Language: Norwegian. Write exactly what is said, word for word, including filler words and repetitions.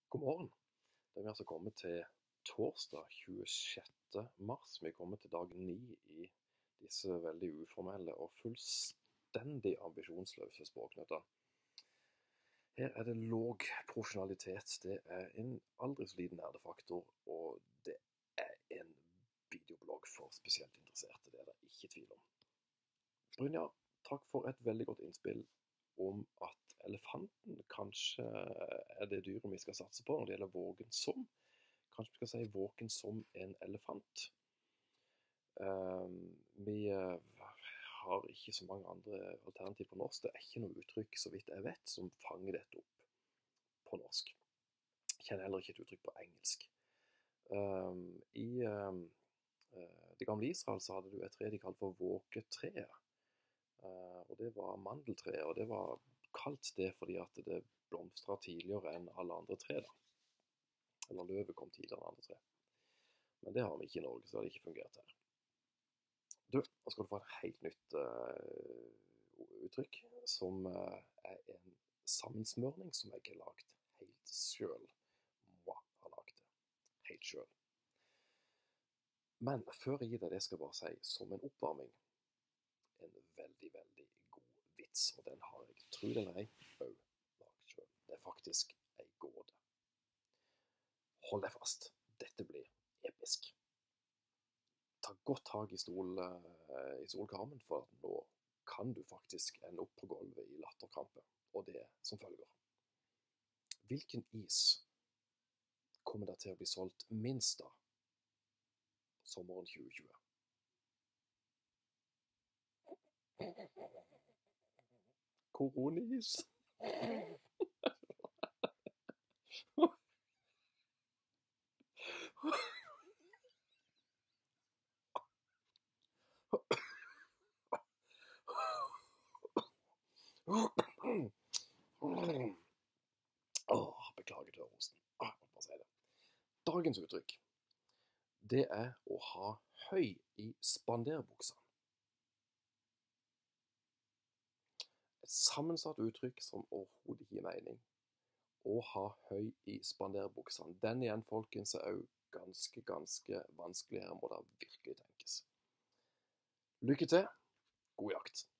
God morgen. Da er vi altså kommet til torsdag tjuesjette mars. Vi er kommet til dag ni i disse veldig uformelle og fullstendig ambisjonsløse språknøtter. Her er det låg profesjonalitet, det er en aldri så liten nerdefaktor, og det er en videoblogg for spesielt interesserte, det er det ikke tvil om. Brynja, takk for et veldig godt innspill om at elefanten kanskje er det dyret vi skal satse på når det gjelder vågen som. Kanskje vi skal si våken som en elefant. Um, vi uh, har ikke så mange andre alternativer på norsk. Det er ikke noe uttrykk, så vidt jeg vet, som fanger dette opp på norsk. Jeg kjenner heller ikke et uttrykk på engelsk. Um, I um, uh, det gamle Israel så hadde du et tre de kalte for våketreet. Uh, og det var mandeltreet, og det var kalt det fordi at det blomstret tidligere enn alle andre tre da. Eller løvet kom tidligere enn andre tre. Men det har vi ikke i Norge, så det har ikke fungert her. Du, nå skal du få et helt nytt uh, uttrykk, som uh, er en sammensmørning som jeg har lagt helt selv. Moi har lagt det helt selv. Men før jeg gir deg det, skal jeg bare si, som en oppvarming, en veldig, veldig god vits, og den har jeg, tro det eller ei, også lagt selv. Det er faktisk en gåte. Hold deg fast, dette blir episk. Ta godt tag i, stol, i stolkarmen, for nå kan du faktisk ende opp på gulvet i latterkrampe, og det er som følger. Hvilken is kommer det til å bli solgt minst av sommeren tjue tjue? Koronis. Åh, beklager tørrhosten. Ah, jeg må bare si det. Dagens uttrykk, det er å ha høy i spanderbuksa. Et sammensatt uttrykk som overhodet ikke gir mening. Å ha høy i spanderbuksene. Den igjen, folkens, er også ganske, ganske vanskelig. Her må det virkelig tenkes. Lykke til. God jakt.